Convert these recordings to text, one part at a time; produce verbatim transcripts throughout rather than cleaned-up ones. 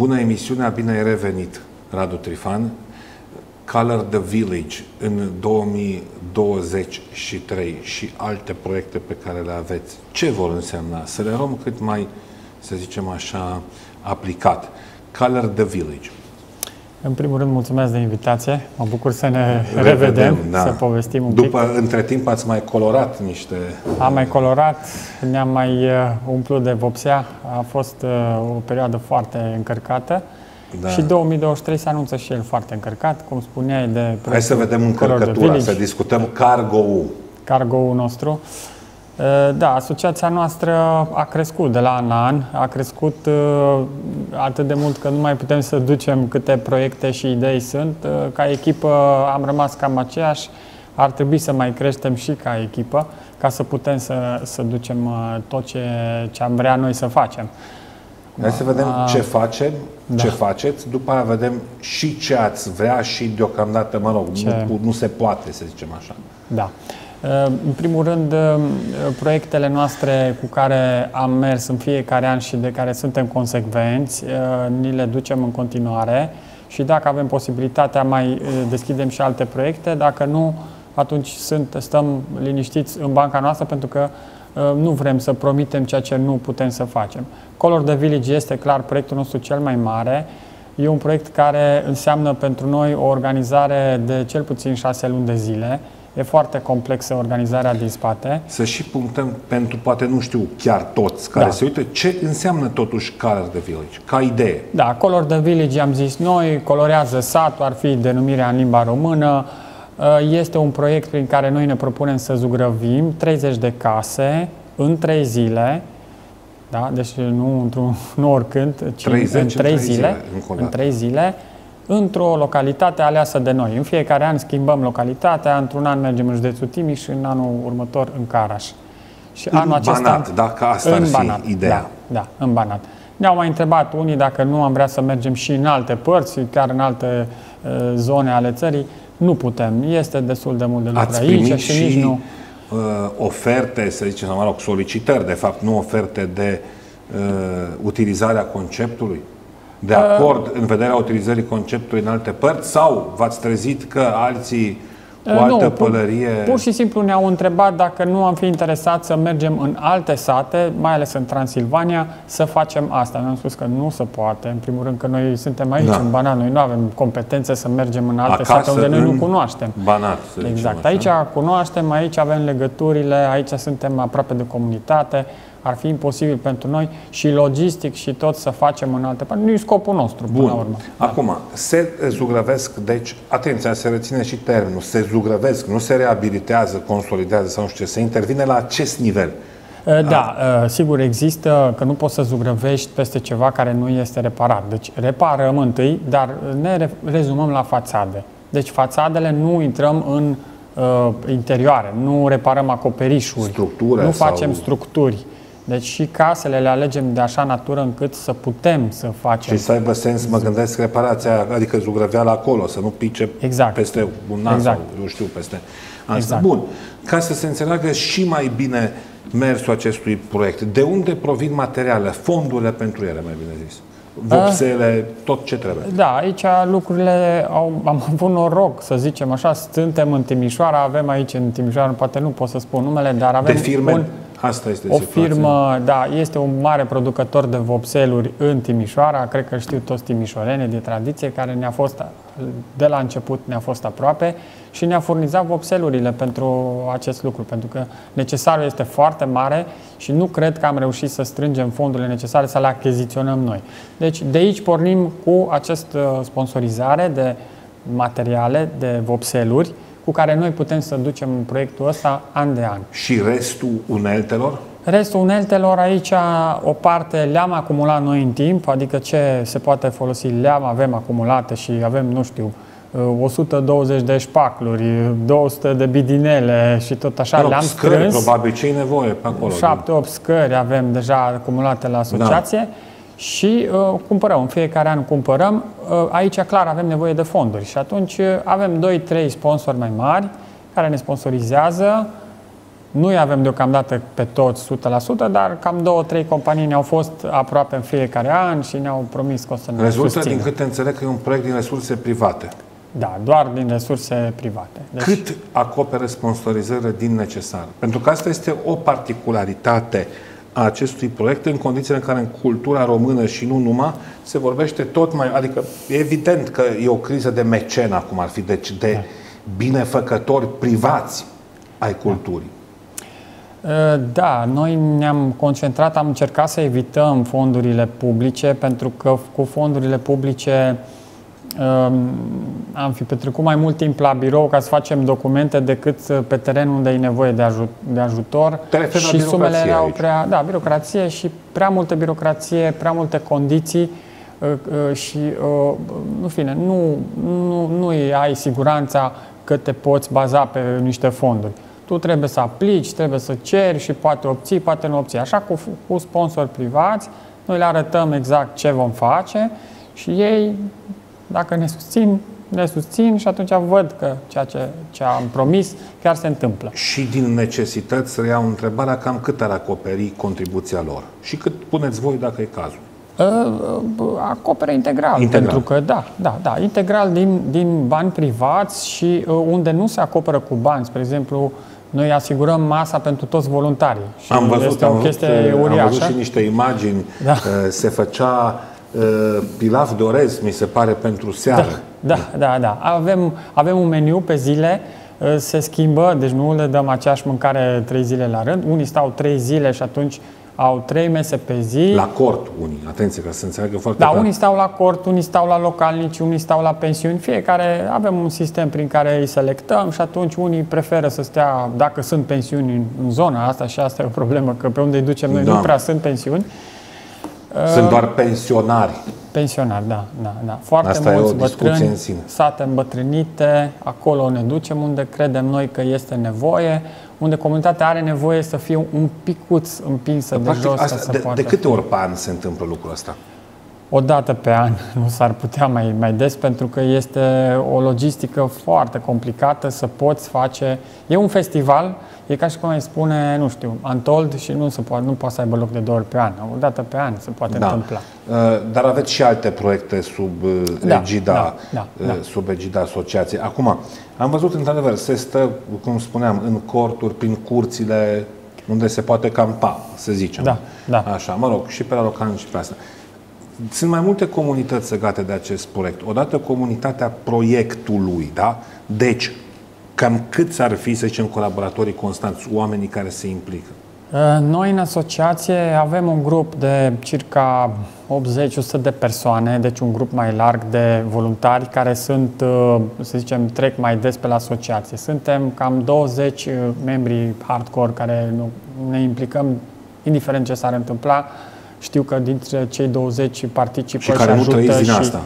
Bună emisiunea, bine ai revenit, Radu Trifan. Color the Village în două mii douăzeci și trei și alte proiecte pe care le aveți. Ce vor însemna? Să le luăm cât mai, să zicem așa, aplicat. Color the Village. În primul rând, mulțumesc de invitație. Mă bucur să ne revedem, revedem da. să povestim un După, pic. Între timp ați mai colorat niște... Am mai colorat, ne-am mai umplut de vopsea. A fost o perioadă foarte încărcată. Da. Și două mii douăzeci și trei se anunță și el foarte încărcat, cum spuneai, de... Hai să vedem încărcătura, să discutăm cargo-ul. Cargo-ul nostru. Da, asociația noastră a crescut de la an la an, a crescut atât de mult că nu mai putem să ducem câte proiecte și idei sunt. Ca echipă am rămas cam aceeași, ar trebui să mai creștem și ca echipă, ca să putem să, să ducem tot ce, ce am vrea noi să facem. Hai să vedem a, ce facem, da. ce faceți, după aia vedem și ce ați vrea și deocamdată, mă rog, nu, nu se poate, să zicem așa. Da. În primul rând, proiectele noastre cu care am mers în fiecare an și de care suntem consecvenți, ni le ducem în continuare și dacă avem posibilitatea mai deschidem și alte proiecte, dacă nu, atunci sunt, stăm liniștiți în banca noastră pentru că nu vrem să promitem ceea ce nu putem să facem. Color the Village este clar proiectul nostru cel mai mare. E un proiect care înseamnă pentru noi o organizare de cel puțin șase luni de zile. E foarte complexă organizarea din spate. Să și punctăm pentru, poate nu știu chiar toți care da. se uită, ce înseamnă totuși Color the Village, ca idee. Da, Color the Village am zis noi, colorează satul, ar fi denumirea în limba română. Este un proiect prin care noi ne propunem să zugrăvim treizeci de case în trei zile. Da? Deci nu, nu oricând, ci treizeci în trei zile, zile în trei zile, într-o localitate aleasă de noi. În fiecare an schimbăm localitatea, într-un an mergem în județul Timiș și în anul următor în Caraș. Și în anul acesta, Banat, dacă asta ar fi Banat, ideea. Da, da, în Banat. Ne-au mai întrebat unii dacă nu am vrea să mergem și în alte părți, chiar în alte uh, zone ale țării. Nu putem. Este destul de mult de lucru aici și, și nici nu... Uh, oferte, să zicem, mă rog, solicitări, de fapt, nu oferte de uh, utilizarea conceptului? De acord în vederea utilizării conceptului în alte părți sau v-ați trezit că alții cu uh, altă nu, pălărie... Pur, pur și simplu ne-au întrebat dacă nu am fi interesat să mergem în alte sate, mai ales în Transilvania, să facem asta. Noi am spus că nu se poate. În primul rând că noi suntem aici, da. în Banat. Noi nu avem competențe să mergem în alte Acasă, sate unde noi nu cunoaștem. Banat, exact. Aici cunoaștem, aici avem legăturile, aici suntem aproape de comunitate. Ar fi imposibil pentru noi și logistic și tot să facem în alte părți. Nu e scopul nostru, până Bun. la urmă. Acum, da. se zugrăvesc, deci, atenția, se reține și termenul, se zugrăvesc, nu se reabilitează, consolidează sau nu știu ce, se intervine la acest nivel. Da, A. sigur există că nu poți să zugrăvești peste ceva care nu este reparat. Deci reparăm întâi, dar ne rezumăm la fațade. Deci fațadele nu intrăm în uh, interioare, nu reparăm acoperișuri, Structură nu facem sau... structuri. Deci și casele le alegem de așa natură încât să putem să facem. Și să aibă sens, mă gândesc, reparația, adică zugrăveala acolo, să nu pice exact. peste un nas exact. sau, eu știu, peste asta. Exact. Bun. Ca să se înțeleagă și mai bine mersul acestui proiect, de unde provin materiale, fondurile pentru ele, mai bine zis? Vopsele, tot ce trebuie. Da, aici lucrurile au, am avut noroc, să zicem așa, suntem în Timișoara, avem aici în Timișoara, poate nu pot să spun numele, dar avem de firme, un, asta este o situația. firmă, da, este un mare producător de vopseluri în Timișoara, cred că știu toți timișoreni de tradiție, care ne-a fost, de la început ne-a fost aproape și ne-a furnizat vopselurile pentru acest lucru, pentru că necesarul este foarte mare și nu cred că am reușit să strângem fondurile necesare să le achiziționăm noi. Deci de aici pornim cu această sponsorizare de materiale, de vopseluri, cu care noi putem să ducem proiectul ăsta an de an. Și restul uneltelor? Restul uneltelor aici, o parte le-am acumulat noi în timp, adică ce se poate folosi le-am, avem acumulate și avem, nu știu, o sută douăzeci de șpacluri, două sute de bidinele și tot așa le-am strâns. Probabil ce-i nevoie pe acolo. șapte opt scări avem deja acumulate la asociație. Da. Și uh, cumpărăm, în fiecare an cumpărăm. Uh, aici, clar, avem nevoie de fonduri și atunci uh, avem doi trei sponsori mai mari care ne sponsorizează Nu-i avem deocamdată pe toți o sută la sută, dar cam două, trei companii ne-au fost aproape în fiecare an și ne-au promis că o să ne Rezultă, susțină. din câte înțeleg, că e un proiect din resurse private. Da, doar din resurse private. Deci... Cât acoperă sponsorizările din necesar? Pentru că asta este o particularitate a acestui proiect în condițiile în care în cultura română și nu numai se vorbește tot mai... Adică e evident că e o criză de mecen acum ar fi, deci de da. binefăcători privați ai culturii. Da, noi ne-am concentrat, am încercat să evităm fondurile publice, pentru că cu fondurile publice am fi petrecut mai mult timp la birou ca să facem documente decât pe teren unde e nevoie de, ajut, de ajutor. Și sumele erau prea... Da, birocrație și prea multă birocrație, prea multe condiții și, în fine, nu, nu, nu ai siguranța că te poți baza pe niște fonduri. Tu trebuie să aplici, trebuie să ceri și poate obții, poate nu obții. Așa cu, cu sponsori privați, noi le arătăm exact ce vom face și ei, dacă ne susțin, ne susțin și atunci văd că ceea ce, ce am promis chiar se întâmplă. Și din necesități să iau întrebarea cam cât ar acoperi contribuția lor și cât puneți voi dacă e cazul. Acoperă integral, integral. Pentru că, da, da, da, integral din, din bani privați și unde nu se acoperă cu bani, spre exemplu, noi asigurăm masa pentru toți voluntarii. Și am văzut, este am o văzut, chestie uriașă. Am văzut și niște imagini, da. Se făcea uh, pilaf de orez, mi se pare, pentru seară. Da, da, da. da. Avem, avem un meniu pe zile, se schimbă, deci nu le dăm aceeași mâncare trei zile la rând. Unii stau trei zile și atunci au trei mese pe zi. La cort unii, atenție, ca să înțeleagă foarte Da, clar. unii stau la cort, unii stau la localnici, unii stau la pensiuni. Fiecare avem un sistem prin care îi selectăm și atunci unii preferă să stea, dacă sunt pensiuni în, în zona asta, și asta e o problemă, că pe unde îi ducem noi da. nu prea sunt pensiuni. Sunt doar pensionari. Pensionari, da, da, da. Foarte asta mulți bătrâni, în sine. sate îmbătrânite, acolo ne ducem unde credem noi că este nevoie, unde comunitatea are nevoie să fie un picuț împinsă de, de jos. Asta, ca să de, poată de câte fi. ori pe an se întâmplă lucrul ăsta? O dată pe an, nu s-ar putea mai, mai des, pentru că este o logistică foarte complicată să poți face... E un festival, e ca și cum ai spune, nu știu, Antold și nu se poate, nu poate să aibă loc de două ori pe an. O dată pe an se poate da. întâmpla. Dar aveți și alte proiecte sub da, egida, da, da, da. sub egida asociației. Acum, am văzut într-adevăr, se stă, cum spuneam, în corturi, prin curțile unde se poate campa, să zicem. Da, da. Așa, mă rog, și pe la local și pe asta. Sunt mai multe comunități legate de acest proiect. Odată comunitatea proiectului, da? Deci, cam câți ar fi, să zicem, colaboratorii constanți, oamenii care se implică? Noi în asociație avem un grup de circa optzeci la o sută de persoane, deci un grup mai larg de voluntari care sunt, să zicem, trec mai des pe la asociație. Suntem cam douăzeci membri hardcore care ne implicăm indiferent ce s-ar întâmpla. Știu că dintre cei douăzeci participă și, și care ajută nu trăiți din și, asta.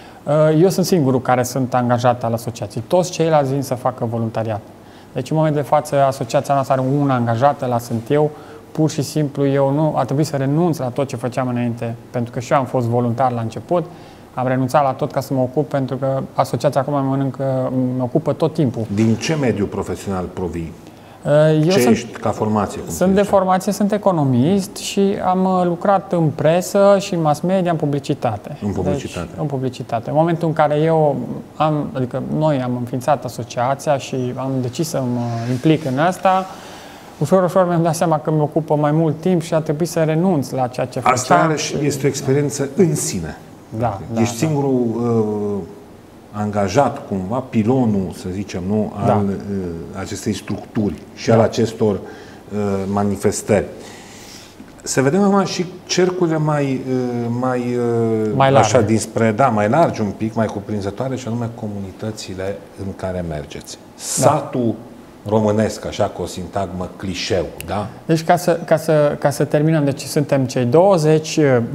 Eu sunt singurul care sunt angajat al asociației. Toți ceilalți vin să facă voluntariat. Deci în momentul de față asociația noastră are un angajat, ăla sunt eu. Pur și simplu eu nu, a trebuit să renunț la tot ce făceam înainte, pentru că și eu am fost voluntar la început. Am renunțat la tot ca să mă ocup, pentru că asociația acum mă mănâncă, mă ocupă tot timpul. Din ce mediu profesional provii? Eu ce sunt, ești ca formație? Cum sunt de formație, sunt economist și am lucrat în presă și în mass media, în publicitate. În publicitate. Deci, în publicitate. În momentul în care eu am, adică noi am înființat asociația și am decis să mă implic în asta, ușor, ușor mi-am dat seama că mi ocupă mai mult timp și a trebuit să renunț la ceea ce făceam. Asta este o experiență în sine. Da, Ești da, singurul uh, angajat, cumva, pilonul, să zicem, nu, al da. uh, acestei structuri și da. al acestor uh, manifestări. Să vedem acum și cercurile mai, uh, mai, uh, mai largi. Așa, dinspre, da, mai largi un pic, mai cuprinzătoare, și anume comunitățile în care mergeți. Satul da. românesc, așa, cu o sintagmă clișeu, da? Deci, ca să, ca să, ca să terminăm, deci suntem cei douăzeci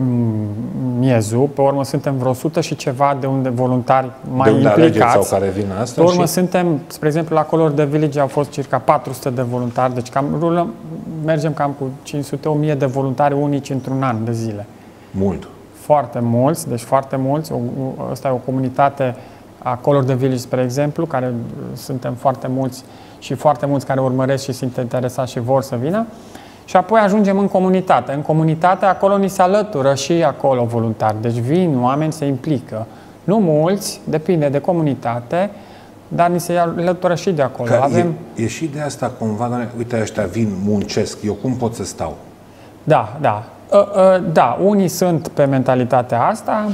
miezul, pe urmă suntem vreo o sută și ceva de unde voluntari mai de unde implicați. Sau care vin asta, pe urmă și... suntem, spre exemplu, la Color de Village au fost circa patru sute de voluntari, deci cam rulăm, mergem cam cu cinci sute, o mie de voluntari unici într-un an de zile. Mult. Foarte mulți, deci foarte mulți. Asta e o comunitate a Color the Village, spre exemplu, care suntem foarte mulți și foarte mulți care urmăresc și sunt interesați și vor să vină. Și apoi ajungem în comunitate. În comunitate, acolo ni se alătură și acolo voluntari. Deci vin oameni, se implică. Nu mulți, depinde de comunitate, dar ni se alătură și de acolo. Că Avem... e, e și de asta cumva, doamne, uite, ăștia vin, muncesc, eu cum pot să stau? Da, da. Da, unii sunt pe mentalitatea asta,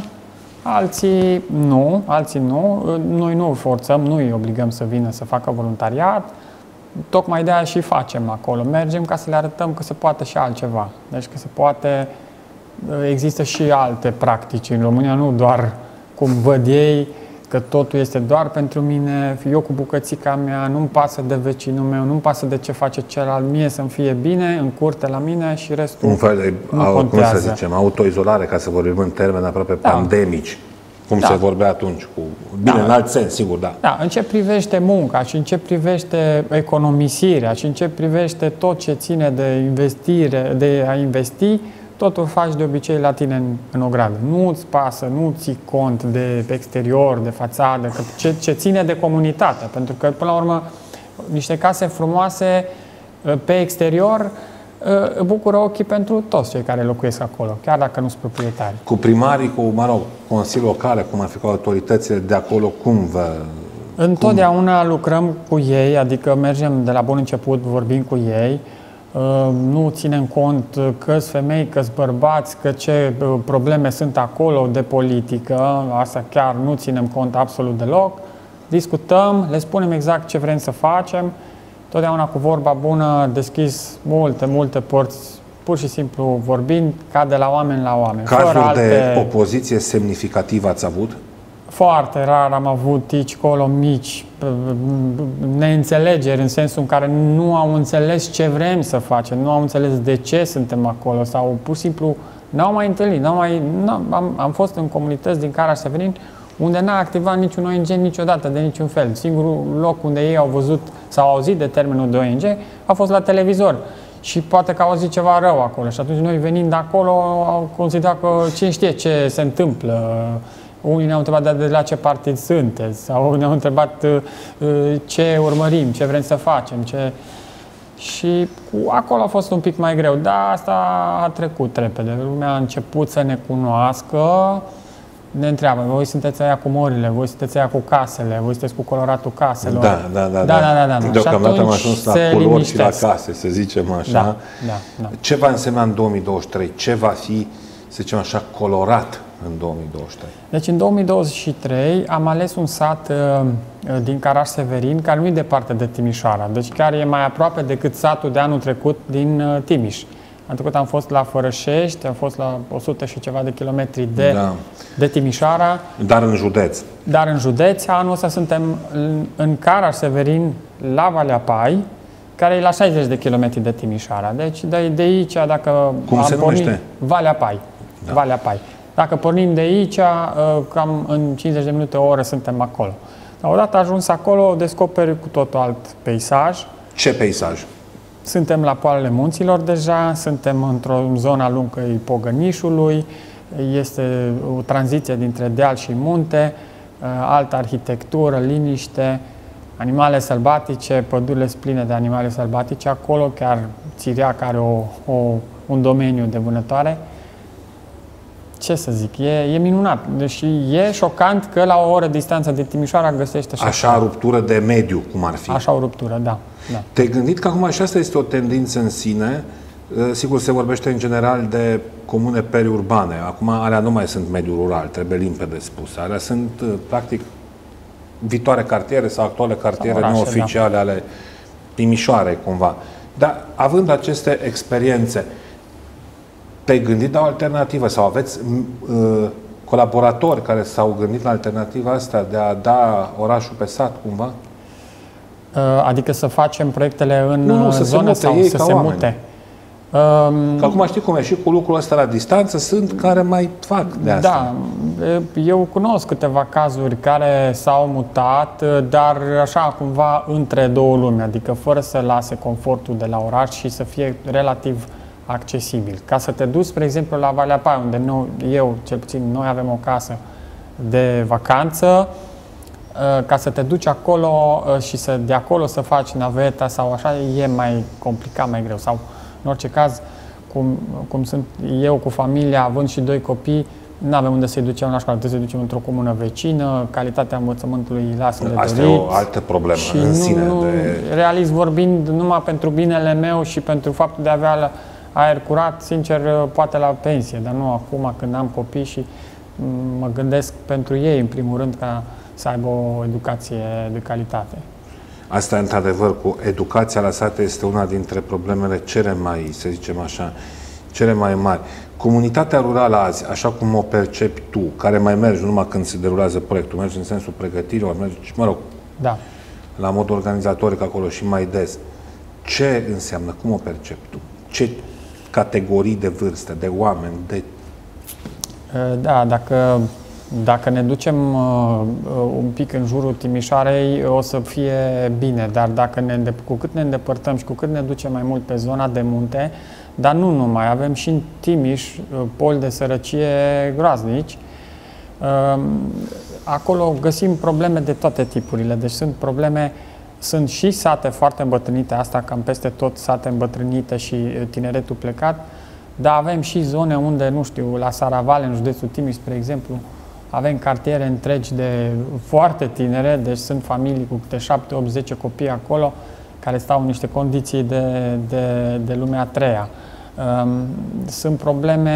alții nu, alții nu. Noi nu îi forțăm, nu îi obligăm să vină să facă voluntariat. Tocmai de aia și facem acolo. Mergem ca să le arătăm că se poate și altceva. Deci că se poate, există și alte practici în România, nu doar cum văd ei, că totul este doar pentru mine, eu cu bucățica mea, nu-mi pasă de vecinul meu, nu-mi pasă de ce face celălalt, mie să-mi fie bine, în curte la mine și restul un fel de, nu cum contează. să zicem, autoizolare, ca să vorbim în termeni aproape Da. pandemici, cum Da. se vorbea atunci, cu bine, Da. în alt sens, sigur, da. Da, în ce privește munca și în ce privește economisirea și în ce privește tot ce ține de investire, de a investi, totul faci de obicei la tine în, în ogradă. Nu-ți pasă, nu ții cont de exterior, de fațadă, că ce, ce ține de comunitate. Pentru că, până la urmă, niște case frumoase pe exterior bucură ochii pentru toți cei care locuiesc acolo, chiar dacă nu sunt proprietari. Cu primarii, cu, mă rog, consilii locale, cum ar fi cu autoritățile de acolo, cum vă... Întotdeauna lucrăm cu ei, adică mergem de la bun început, vorbim cu ei, nu ținem cont că-s femei, că-s bărbați, că ce probleme sunt acolo de politică, asta chiar nu ținem cont absolut deloc. Discutăm, le spunem exact ce vrem să facem, totdeauna cu vorba bună, deschis multe, multe porți, pur și simplu vorbind ca de la oameni la oameni. Cazuri alte... de opoziție semnificativă ați avut? Foarte rar am avut aici, colo, mici, neînțelegeri, în sensul în care nu au înțeles ce vrem să facem, nu au înțeles de ce suntem acolo sau pur și simplu n-au mai întâlnit, n-au mai, am, am fost în comunități din Caraș-Severin unde n-a activat niciun O N G niciodată, de niciun fel. Singurul loc unde ei au văzut sau au auzit de termenul de O N G a fost la televizor. Și poate că au auzit ceva rău acolo. Și atunci noi venind de acolo au considerat că cine știe ce se întâmplă. Unii ne-au întrebat de la ce partid sunteți sau ne-au întrebat ce urmărim, ce vrem să facem. Ce... Și acolo a fost un pic mai greu, dar asta a trecut repede. Lumea a început să ne cunoască, ne întreabă, voi sunteți aia cu morile, voi sunteți aia cu casele, voi sunteți cu coloratul caselor. Da, da, da. da, da, da, da. Deocamdată am ajuns la culori și la case, să zicem așa. Da, da, da. Ce va însemna în două mii douăzeci și trei? Ce va fi, să zicem așa, colorat în două mii douăzeci și trei? Deci în două mii douăzeci și trei am ales un sat uh, din Caraș-Severin, care nu e departe de Timișoara, deci chiar e mai aproape decât satul de anul trecut din uh, Timiș. Anul trecut am fost la Fărășești, am fost la o sută și ceva de kilometri de, da. de Timișoara. Dar în județ. Dar în județ. Anul ăsta suntem în, în Caraș-Severin, la Valea Pai, care e la șaizeci de kilometri de Timișoara. Deci de, de aici, dacă Cum am se pornit, numește? Valea Pai. Da. Valea Pai. Dacă pornim de aici, cam în cincizeci de minute, o oră suntem acolo. Dar odată ajuns acolo, descoperi cu totul alt peisaj. Ce peisaj? Suntem la poalele munților deja, suntem într-o zonă lungă a Pogănișului, este o tranziție dintre deal și munte, altă arhitectură, liniște, animale sălbatice, pădurile pline de animale sălbatice acolo, chiar Țiriac are o, o, un domeniu de vânătoare. Ce să zic, e, e minunat. Deși e șocant că la o oră distanță de Timișoara găsește așa. Așa ruptură de mediu, cum ar fi. Așa o ruptură, da. da. Te-ai gândit că acum și asta este o tendință în sine? Sigur, se vorbește în general de comune periurbane. Acum alea nu mai sunt mediul rural, trebuie limpede spus. Alea sunt, practic, viitoare cartiere sau actuale cartiere orașe, neoficiale, da, ale Timișoarei, cumva. Dar, având aceste experiențe, te-ai gândit la o alternativă sau aveți uh, colaboratori care s-au gândit la alternativa asta de a da orașul pe sat, cumva? Uh, adică să facem proiectele în nu, nu, să zonă se mute, sau să se oameni. mute? Um, Că acum știi cum e, și cu lucrul ăsta la distanță sunt care mai fac de asta. Da, eu cunosc câteva cazuri care s-au mutat, dar așa cumva între două lumi, adică fără să lase confortul de la oraș și să fie relativ accesibil. Ca să te duci, spre exemplu, la Valea Pai, unde noi, eu, cel puțin, noi avem o casă de vacanță, ca să te duci acolo și să, de acolo să faci naveta sau așa, e mai complicat, mai greu. Sau, în orice caz, cum, cum sunt eu cu familia, având și doi copii, nu avem unde să-i ducem la școală, trebuie să-i ducem într-o comună vecină, calitatea învățământului lasă de dorit. Asta e o altă problemă și în nu, sine. Nu, de... realist vorbind, numai pentru binele meu și pentru faptul de a avea aer curat, sincer, poate la pensie, dar nu acum când am copii și mă gândesc pentru ei, în primul rând, ca să aibă o educație de calitate. Asta, într-adevăr, cu educația la sat este una dintre problemele cele mai, să zicem așa, cele mai mari. Comunitatea rurală azi, așa cum o percepi tu, care mai mergi, nu numai când se derulează proiectul, mergi în sensul pregătirilor, mergi, mă rog, da. la mod organizatoric acolo și mai des, ce înseamnă, cum o percepi tu? Ce categorii de vârstă, de oameni, de... Da, dacă, dacă ne ducem uh, un pic în jurul Timișoarei, o să fie bine, dar dacă ne, cu cât ne îndepărtăm și cu cât ne ducem mai mult pe zona de munte, dar nu numai, avem și în Timiș poli de sărăcie groaznici. Acolo găsim probleme de toate tipurile, deci sunt probleme, sunt și sate foarte îmbătrânite, asta cam peste tot sate îmbătrânite și tineretul plecat, dar avem și zone unde, nu știu, la Saravale, în județul Timiș, spre exemplu, avem cartiere întregi de foarte tinere, deci sunt familii cu câte șapte, opt, zece copii acolo, care stau în niște condiții de, de, de lumea a treia. Sunt probleme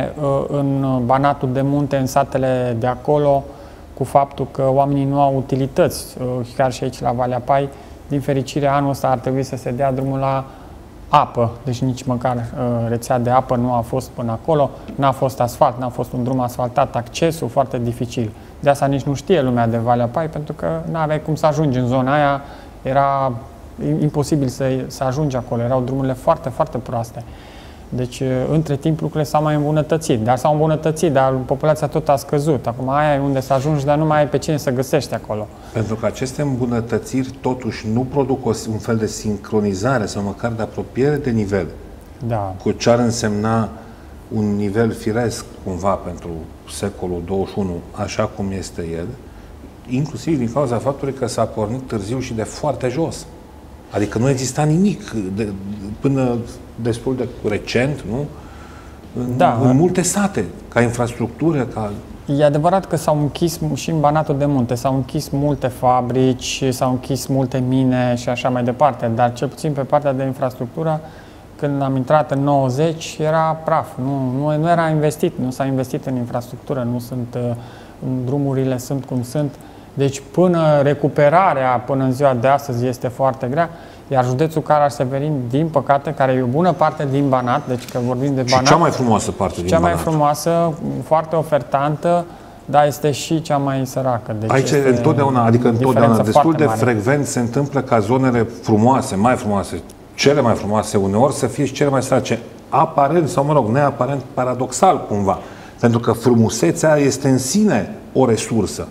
în Banatul de Munte, în satele de acolo, cu faptul că oamenii nu au utilități. Chiar și aici la Valea Pai, din fericire, anul ăsta ar trebui să se dea drumul la apă, deci nici măcar rețea de apă nu a fost până acolo, n-a fost asfalt, n-a fost un drum asfaltat, accesul foarte dificil. De asta nici nu știe lumea de Valea Pai, pentru că n-aveai cum să ajungi în zona aia, era imposibil să, să ajungi acolo, erau drumurile foarte, foarte proaste. Deci, între timp, lucrurile s-au mai îmbunătățit, dar s-au îmbunătățit, dar populația tot a scăzut. Acum aia e unde să ajungi, dar nu mai ai pe cine să găsești acolo. Pentru că aceste îmbunătățiri totuși nu produc un fel de sincronizare sau măcar de apropiere de nivel. Da. Cu ce ar însemna un nivel firesc, cumva, pentru secolul douăzeci și unu, așa cum este el, inclusiv din cauza faptului că s-a pornit târziu și de foarte jos. Adică nu exista nimic de, până destul de recent, nu? În, da, în multe sate, ca infrastructură, ca... E adevărat că s-au închis și în Banatul de Munte, s-au închis multe fabrici, s-au închis multe mine și așa mai departe, dar cel puțin pe partea de infrastructură, când am intrat în nouăzeci, era praf, nu, nu, nu era investit, nu s-a investit în infrastructură, nu sunt, drumurile sunt cum sunt. Deci până recuperarea, până în ziua de astăzi, este foarte grea, iar județul Caraș-Severin, din păcate, care e o bună parte din Banat, deci că vorbim de Banat... Și cea mai frumoasă parte din Cea Banat. mai frumoasă, foarte ofertantă, dar este și cea mai săracă. Deci aici întotdeauna, adică întotdeauna, destul de frecvent se întâmplă ca zonele frumoase, mai frumoase, cele mai frumoase uneori, să fie și cele mai sărace. Aparent, sau mă rog, neaparent, paradoxal cumva. Pentru că frumusețea este în sine o resursă.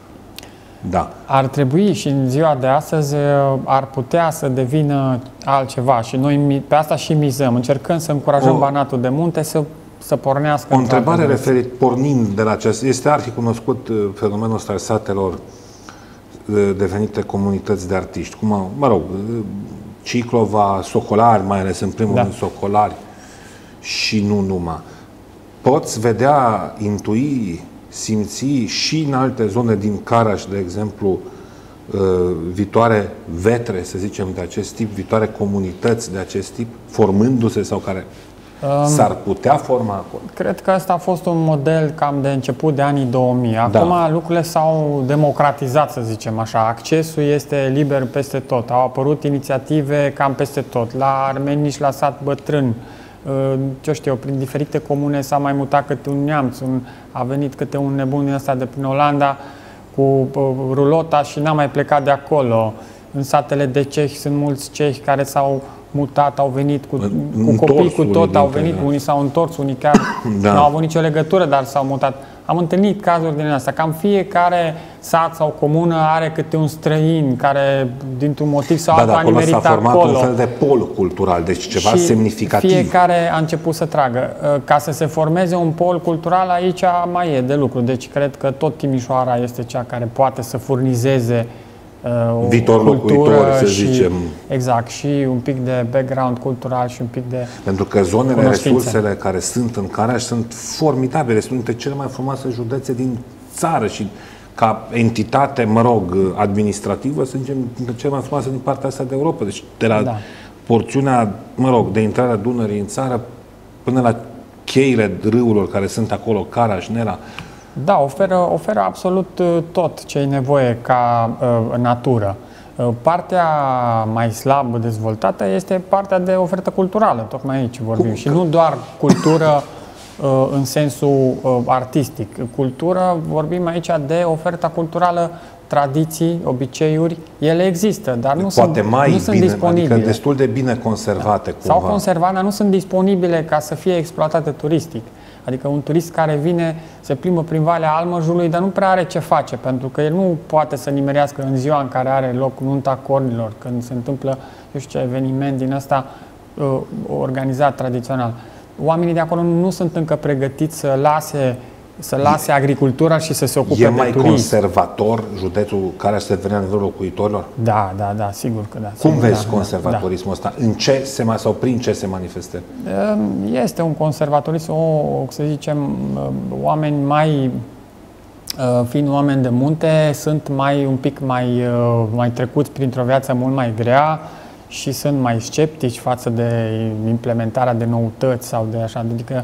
Da. Ar trebui și în ziua de astăzi ar putea să devină altceva și noi pe asta și mizăm. Încercăm să încurajăm o, Banatul de Munte să, să pornească. O întrebare referit, pornind de la acest, este arhicunoscut fenomenul ăsta al satelor devenite comunități de artiști. Cum, mă rog, Ciclova, Socolari, mai ales în primul da. rând Socolari și nu numai. Poți vedea, intui, simți și în alte zone din Caraș, de exemplu, viitoare vetre, să zicem, de acest tip, viitoare comunități de acest tip, formându-se sau care um, s-ar putea forma acolo? Cred că ăsta a fost un model cam de început de anii două mii. Acum da. lucrurile s-au democratizat, să zicem așa. Accesul este liber peste tot. Au apărut inițiative cam peste tot. La armeni și la sat bătrân, ce știu, prin diferite comune s-a mai mutat câte un neamț, un, a venit câte un nebun ăsta de prin Olanda cu uh, rulota și n-a mai plecat de acolo. În satele de cehi sunt mulți cehi care s-au mutat, au venit cu, cu Întors copii, cu tot, unii au dintre, venit, da. unii s-au întors, unii chiar Da. nu au avut nicio legătură, dar s-au mutat. Am întâlnit cazuri din astea. Cam fiecare sat sau comună are câte un străin care, dintr-un motiv sau Da, altul, da, a acolo s-a nimerit format acolo. un fel de pol cultural, deci ceva Și semnificativ. fiecare a început să tragă. Ca să se formeze un pol cultural, aici mai e de lucru. Deci cred că tot Timișoara este cea care poate să furnizeze uh, Viitor locuitor, să și, zicem. Exact, și un pic de background cultural și un pic de Pentru că zonele, cunoștințe. resursele care sunt în Caraș sunt formidabile, sunt dintre cele mai frumoase județe din țară și ca entitate, mă rog, administrativă, să zicem, dintre cele mai frumoase din partea asta de Europa. Deci de la Da. porțiunea, mă rog, de intrarea Dunării în țară până la cheile râurilor care sunt acolo, Caraș, Nera. Da, oferă, oferă absolut uh, tot ce e nevoie ca uh, natură. Uh, Partea mai slab dezvoltată este partea de ofertă culturală, tocmai aici vorbim. Cum? Și nu doar cultură uh, în sensul uh, artistic. Cultură, vorbim aici de oferta culturală, tradiții, obiceiuri, ele există, dar nu Poate sunt, mai nu sunt bine, disponibile. adică destul de bine conservate cumva. Sau conservate, dar nu sunt disponibile ca să fie exploatate turistic. Adică un turist care vine, se plimbă prin Valea Almăjului, dar nu prea are ce face, pentru că el nu poate să nimerească în ziua în care are loc nunta cornilor, când se întâmplă, eu știu ce, eveniment din ăsta uh, organizat tradițional. Oamenii de acolo nu sunt încă pregătiți să lase, să lase agricultura și să se ocupe E de mai turism. conservator județul care se venea la nivelul locuitorilor? Da, da, da, sigur că da. Cum sigur, vezi da, conservatorismul ăsta? În ce se mai, sau prin ce se manifestă? da. Este un conservatorism, o, să zicem, oameni mai, fiind oameni de munte, sunt mai un pic mai, mai trecuți printr-o viață mult mai grea și sunt mai sceptici față de implementarea de noutăți sau de așa, adică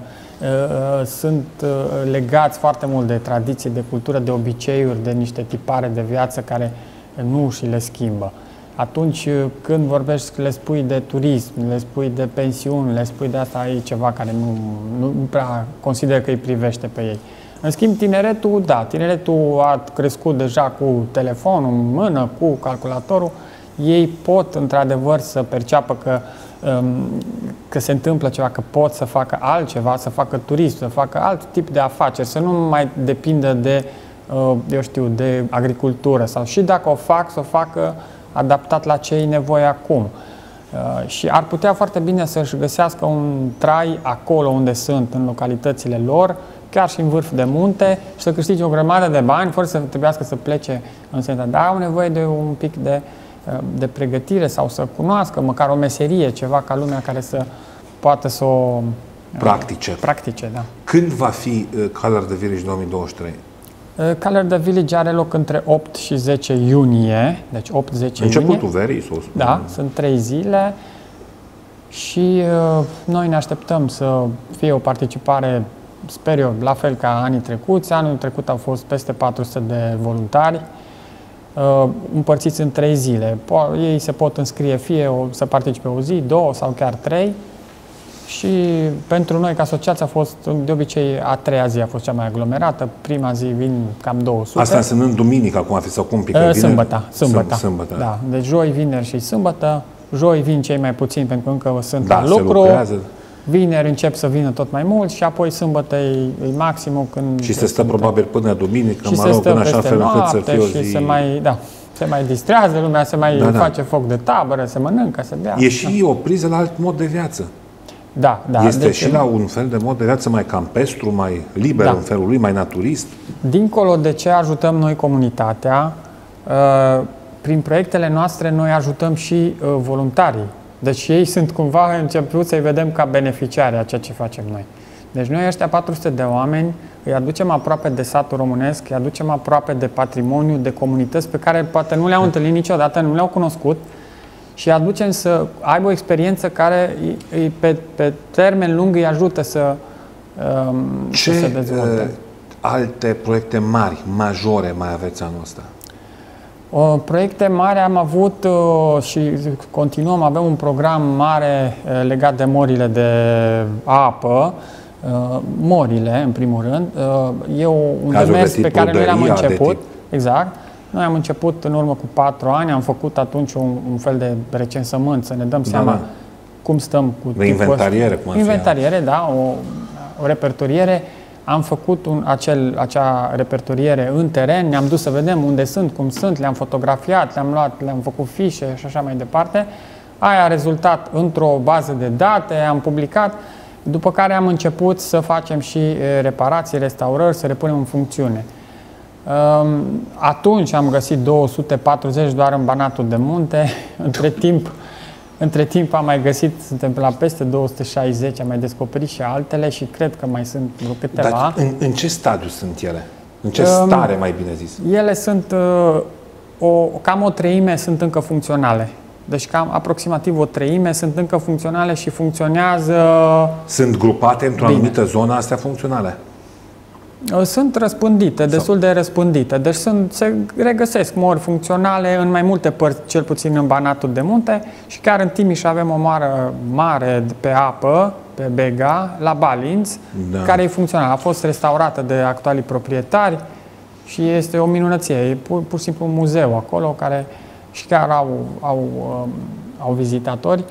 sunt legați foarte mult de tradiție, de cultură, de obiceiuri, de niște tipare de viață care nu și le schimbă. Atunci când vorbești, le spui de turism, le spui de pensiuni, le spui de asta, e ceva care nu, nu prea consider că îi privește pe ei. În schimb, tineretul, da, tineretul a crescut deja cu telefonul în mână, cu calculatorul, ei pot într-adevăr să perceapă că, că se întâmplă ceva, că pot să facă altceva, să facă turism, să facă alt tip de afaceri, să nu mai depindă de, eu știu, de agricultură sau și dacă o fac, să o facă adaptat la ce e nevoie acum. Și ar putea foarte bine să-și găsească un trai acolo unde sunt, în localitățile lor, chiar și în vârf de munte, și să câștige o grămadă de bani, fără să trebuiască să plece în străinătate. Dar au nevoie de un pic de, de pregătire sau să cunoască măcar o meserie, ceva ca lumea care să poată să o Practice. practice, da. Când va fi uh, Color the Village două mii douăzeci și trei? Color the Village are loc între opt și zece iunie, deci opt zece iunie. Începutul verii, să o spun. Da, sunt trei zile și uh, noi ne așteptăm să fie o participare, sper eu, la fel ca anii trecuți. Anul trecut au fost peste patru sute de voluntari, uh, împărțiți în trei zile. Po- ei se pot înscrie fie o, să participe o zi, două sau chiar trei. Și pentru noi, ca asociație, a fost, de obicei, a treia zi a fost cea mai aglomerată. Prima zi vin cam două sute. Asta însemnând duminică, acum fi sau cum pică? Uh, Vine- Sâmbătă, sâmbătă. Sâmbătă. Da. Deci joi, vineri și sâmbătă. Joi vin cei mai puțini pentru că încă sunt Da, la se lucru. lucrează. Vineri încep să vină tot mai mulți și apoi sâmbătă e, e maximul când... Și se stă probabil până duminică, și mă se rog, stă în așa peste fel încât să noapte fie o și zi... se mai, da, se mai distrează lumea, se mai Da, da. face foc de tabără, se mănâncă, se bea. E și o priză la alt mod de viață. Da, da. Este deci, și la un fel de mod de viață mai campestru, mai liber Da. în felul lui, mai naturist. Dincolo de ce ajutăm noi comunitatea, uh, prin proiectele noastre noi ajutăm și uh, voluntarii. Deci ei sunt cumva început să-i vedem ca beneficiari a ceea ce facem noi. Deci noi ăștia patru sute de oameni îi aducem aproape de satul românesc, îi aducem aproape de patrimoniu, de comunități pe care poate nu le-au întâlnit niciodată, nu le-au cunoscut, și aducem să aibă o experiență care îi, pe, pe termen lung îi ajută să, um, Ce să se dezvolte. uh, alte proiecte mari, majore mai aveți anul ăsta? O, proiecte mari am avut uh, și continuăm, avem un program mare uh, legat de morile de apă, uh, morile în primul rând. Uh, e un Cazuri demers de pe tip care noi l-am prădăria, de început. tip- Exact. Noi am început în urmă cu patru ani, am făcut atunci un, un fel de recensământ, să ne dăm seama da. cum stăm cu... De inventariere, cum ar fi. Inventariere, da, o, o repertoriere. Am făcut un, acel, acea repertoriere în teren, ne-am dus să vedem unde sunt, cum sunt, le-am fotografiat, le-am luat, le-am făcut fișe și așa mai departe. Aia a rezultat într-o bază de date, am publicat, după care am început să facem și reparații, restaurări, să le punem în funcțiune. Atunci am găsit două sute patruzeci doar în Banatul de Munte, între timp Între timp am mai găsit, suntem la peste două sute șaizeci, am mai descoperit și altele și cred că mai sunt vreo câteva. Dar în, în ce stadiu sunt ele? În ce stare, mai bine zis? Ele sunt, o, cam o treime sunt încă funcționale. Deci cam aproximativ o treime sunt încă funcționale și funcționează... Sunt grupate într-o anumită zonă astea funcționale? Sunt răspândite, destul de răspândite. Deci sunt, se regăsesc mori funcționale în mai multe părți, cel puțin în Banatul de Munte, și chiar în Timiș avem o mare, mare pe apă, pe Bega, la Balinț, da. care e funcțională. A fost restaurată de actualii proprietari și este o minunăție. E pur, pur și simplu un muzeu acolo, care și chiar au, au, au vizitatori.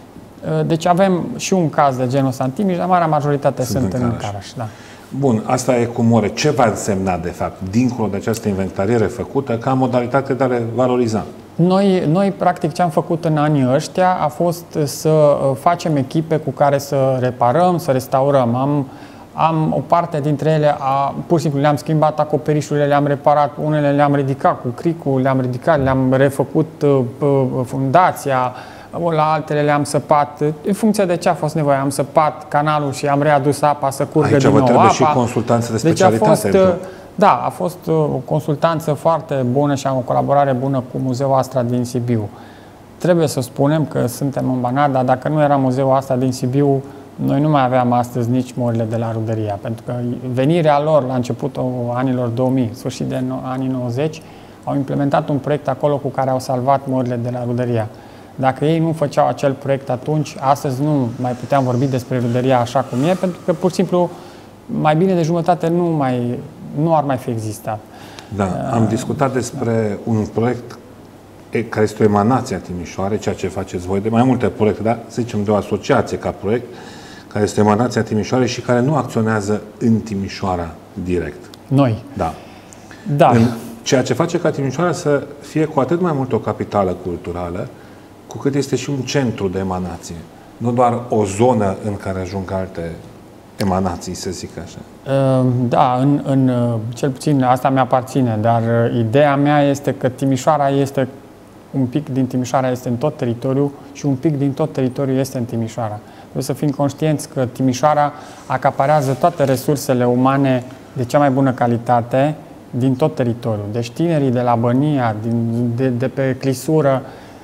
Deci avem și un caz de genul ăsta în Timiș, dar marea majoritate sunt, sunt în Caraș. Caraș da. Bun, asta e cu more. Ce va însemna, de fapt, dincolo de această inventariere făcută, ca modalitate de a le valoriza? Noi, noi practic, ce am făcut în anii ăștia a fost să facem echipe cu care să reparăm, să restaurăm. Am, am o parte dintre ele, a, pur și simplu le-am schimbat acoperișurile, le-am reparat, unele le-am ridicat cu cricul, le-am ridicat, le-am refăcut uh, fundația, la altele le-am săpat, în funcție de ce a fost nevoie. Am săpat canalul și am readus apa să curgă Aici din nou apa. Aici vă trebuie și consultanță de specialitate. Deci a fost, da, a fost o consultanță foarte bună și am o colaborare bună cu Muzeul Astra din Sibiu. Trebuie să spunem că suntem în Banat, dar dacă nu era Muzeul Astra din Sibiu, noi nu mai aveam astăzi nici morile de la Rudăria, pentru că venirea lor la începutul anilor două mii, sfârșit de anii nouăzeci, au implementat un proiect acolo cu care au salvat morile de la Rudăria. Dacă ei nu făceau acel proiect atunci, astăzi nu mai puteam vorbi despre Rudăria așa cum e, pentru că pur și simplu mai bine de jumătate nu, mai, nu ar mai fi existat. Da, am discutat despre un proiect care este o emanație a Timișoarei, ceea ce faceți voi de mai multe proiecte, dar să zicem de o asociație ca proiect, care este o emanație a Timișoarei și care nu acționează în Timișoara direct. Noi? Da. Da. În ceea ce face ca Timișoara să fie cu atât mai mult o capitală culturală, cu cât este și un centru de emanație. Nu doar o zonă în care ajung alte emanații, să zic așa. Da, în, în, cel puțin asta mi-aparține, dar ideea mea este că Timișoara este, un pic din Timișoara este în tot teritoriul și un pic din tot teritoriul este în Timișoara. Trebuie să fim conștienți că Timișoara acaparează toate resursele umane de cea mai bună calitate din tot teritoriul. Deci tinerii de la Bănia, din, de, de pe Clisură,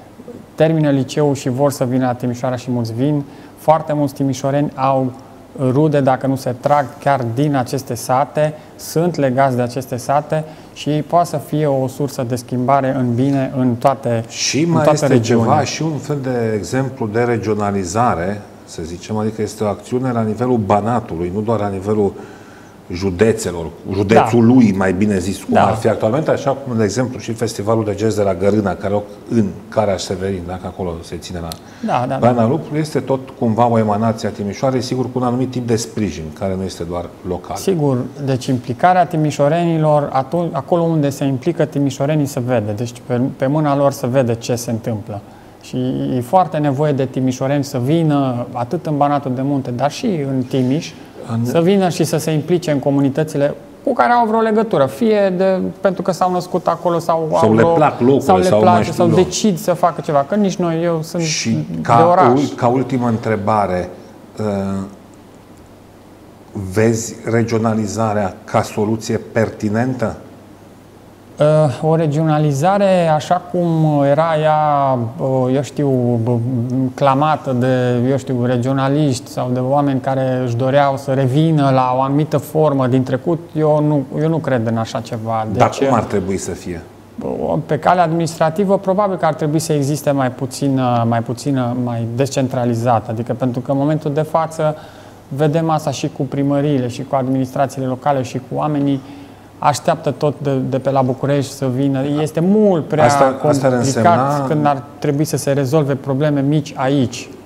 termină liceul și vor să vină la Timișoara și mulți vin. Foarte mulți timișoreni au rude, dacă nu se trag chiar din aceste sate, sunt legați de aceste sate și ei poate să fie o sursă de schimbare în bine în toate Și mai în este regiunile. Ceva, și un fel de exemplu de regionalizare, să zicem, adică este o acțiune la nivelul Banatului, nu doar la nivelul județelor, județul da. lui, mai bine zis, cum da. ar fi actualmente, așa cum, de exemplu, și Festivalul de Jazz de la Gărâna, care loc în Caraș-Severin, dacă acolo se ține la da, da, Bana Lupului, este tot cumva o emanație a Timișoarei, sigur, cu un anumit tip de sprijin, care nu este doar local. Sigur, deci implicarea timișorenilor, atunci, acolo unde se implică timișorenii se vede, deci pe, pe mâna lor se vede ce se întâmplă. Și e foarte nevoie de timișoreni să vină, atât în Banatul de Munte, dar și în Timiș, în... să vină și să se implice în comunitățile cu care au vreo legătură, fie de, pentru că s-au născut acolo sau, sau au le vreo, plac locurile, sau le sau, place, sau loc. decid să facă ceva. Că nici noi, eu sunt și de ca, oraș. ca ultimă întrebare, uh, vezi regionalizarea ca soluție pertinentă? O regionalizare, așa cum era ea, eu știu, clamată de, eu știu, regionaliști sau de oameni care își doreau să revină la o anumită formă din trecut, eu nu, eu nu cred în așa ceva. Dar cum ar trebui să fie? Pe calea administrativă, probabil că ar trebui să existe mai puțină, mai puțină, mai descentralizată. Adică pentru că în momentul de față vedem asta și cu primăriile, și cu administrațiile locale, și cu oamenii așteaptă tot de, de pe la București să vină. Este mult prea asta, complicat asta ar însemna... când ar trebui să se rezolve probleme mici aici.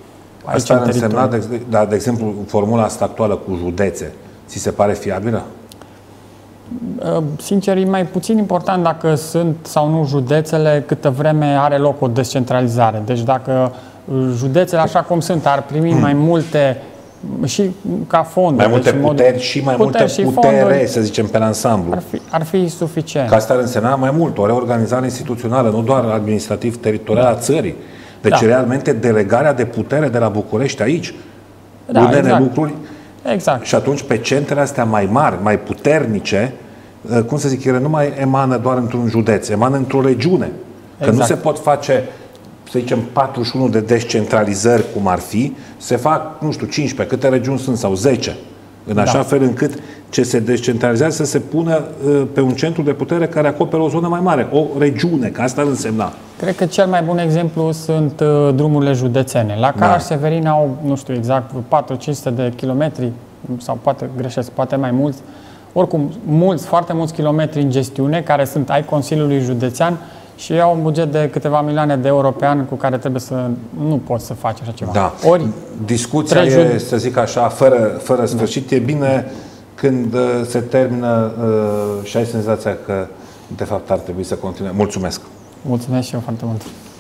aici Asta ar în însemna, teritoriu. de, da, de exemplu, formula asta actuală cu județe, ți se pare fiabilă? Sincer, e mai puțin important dacă sunt sau nu județele, câtă vreme are loc o descentralizare. Deci dacă județele, așa cum sunt, ar primi hmm. mai multe și ca fonduri. Mai multe deci puteri mod, și mai puteri multe și putere, fonduri, să zicem, pe ansamblu. Ar fi, ar fi suficient. Că asta ar însemna mai mult, o reorganizare instituțională, nu doar administrativ-teritorială a țării. Deci, da. realmente, delegarea de putere de la București aici. Da, unele exact. lucruri. Exact. Și atunci, pe centrele astea mai mari, mai puternice, cum să zic, ele nu mai emană doar într-un județ, emană într-o regiune. Că exact. nu se pot face, să zicem, patruzeci și unu de descentralizări, cum ar fi, se fac, nu știu, cincisprezece, câte regiuni sunt, sau zece. În așa da. fel încât ce se descentralizează să se pună uh, pe un centru de putere care acoperă o zonă mai mare, o regiune, că asta ar însemna. Cred că cel mai bun exemplu sunt uh, drumurile județene. La Caraș-Severin au, nu știu exact, patru cinci sute de kilometri, sau poate greșesc, poate mai mulți. Oricum, mulți, foarte mulți kilometri în gestiune, care sunt ai Consiliului Județean și au un buget de câteva milioane de euro pe an cu care trebuie să nu poți să faci așa ceva. Da. Ori, discuția e, să zic așa, fără, fără sfârșit. Da. E bine când uh, se termină uh, și ai senzația că de fapt ar trebui să continue. Mulțumesc! Mulțumesc și eu foarte mult!